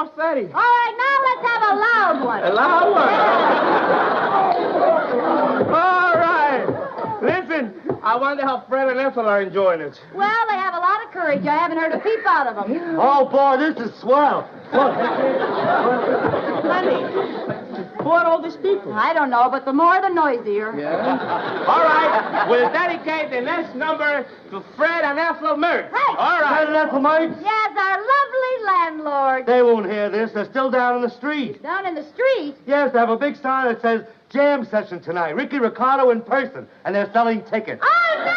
almost 30. All right, now let's have a loud one. A loud one? All right. Listen, I wonder how Fred and Ethel are enjoying it. Well, they have a lot of courage. I haven't heard a peep out of them. Oh, boy, this is swell. Look. Honey, who are all these people? I don't know, but the more the noisier. Yeah. All right, we'll dedicate the next number to Fred and Ethel Mertz. Hey. All right. Fred and Ethel Mertz? Yes, our lovely landlord. They won't hear this. They're still down in the street. Down in the street? Yes, they have a big sign that says jam session tonight. Ricky Ricardo in person. And they're selling tickets. Oh, no!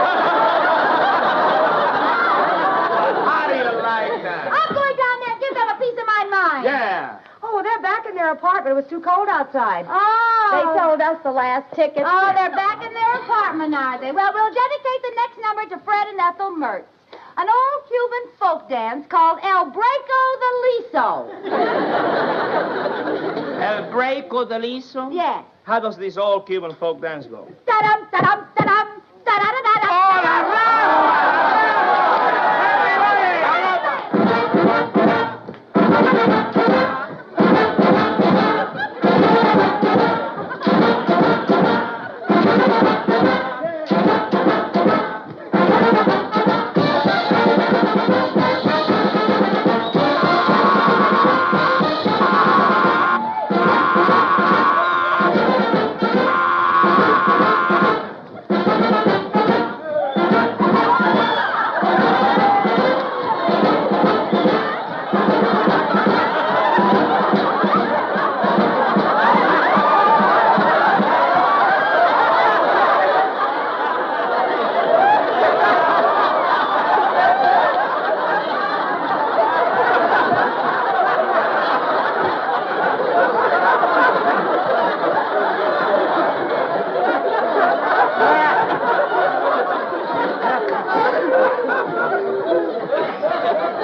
How do you like that? I'm going down there and give them a piece of my mind. Yeah. Oh, they're back in their apartment. It was too cold outside. Oh. They sold us the last ticket. Oh, they're back in their apartment, are they? Well, we'll dedicate the next number to Fred and Ethel Mertz. An old Cuban folk dance called El Breako the Leaso. El Breako de Leaso? Yes. How does this old Cuban folk dance go? Ta-dum, ta-dum, ta-dum, ta-da-da-da-da. All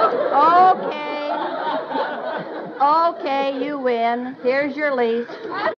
Okay, you win. Here's your lease.